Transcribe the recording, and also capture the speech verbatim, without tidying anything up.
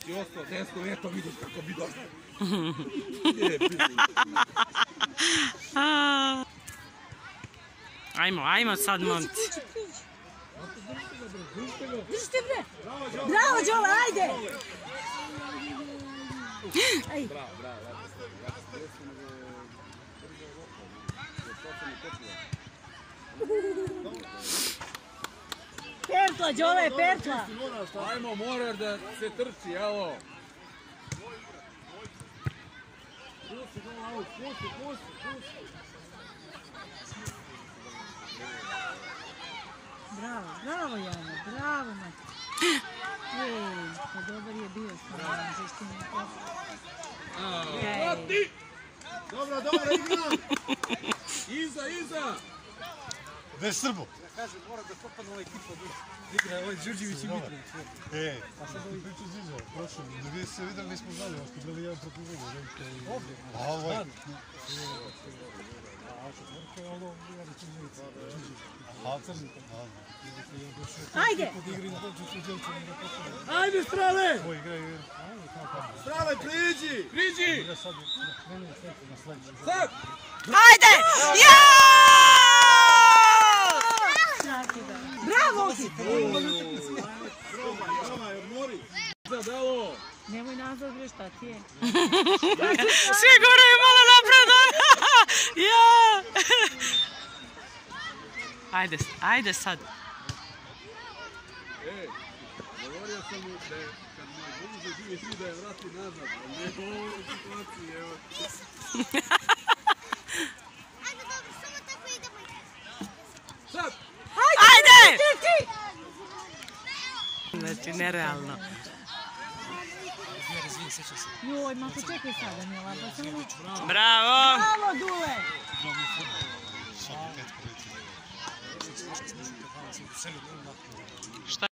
si ostao desno, eto vidiš kako bi došao. Ajmo, ajmo sad, momci. Držite bre! Bravo, Đole, ajde! Bravo, bravo. Pertla, Đole, pertla! Ajmo, moraš da se trči, evo. Pusti, pusti, pusti, pusti. Bravo, bravo Jana, bravo Mati. Ej, pa dobar je bio stvarno, zašto mi je to. Mati! Dobro, dobro, igra! Iza, iza! Gde je Srbo? Kažem, mora da popadne ovaj tip od igra, ovaj Đurđević i Mitrović. E, pa sad ovaj priča Ziđa, prošlo, da vi se videli, nismo znali, ono što gledali jedan protiv drugo, ovdje. A ovaj? A četvrka je ovo, ja da ću vidjeti. Aha, crni. Ajde! Ajde, strale! Ovo igra, igra. Strale, priđi! Priđi! Igra sad, ne, ne, na sledeći. Sad! Ajde! Jaaaa! Bravo, Ogi! Zadalo! Nemoj nazad, bre, šta ti je? Sigurno je malo napredan! Ja! Ajde, ajde sad. Ej, govorio sam mu da je, kad mu budu živi svi da je vrati nazad, a ne u ovoj situaciji, evo. Ajde, dobro, samo tako idemo. Sad! Ajde! Znači, nerealno. Joj, Mako, čekaj sada, Mila, pa samo... Bravo! Bravo, Dule! Šta?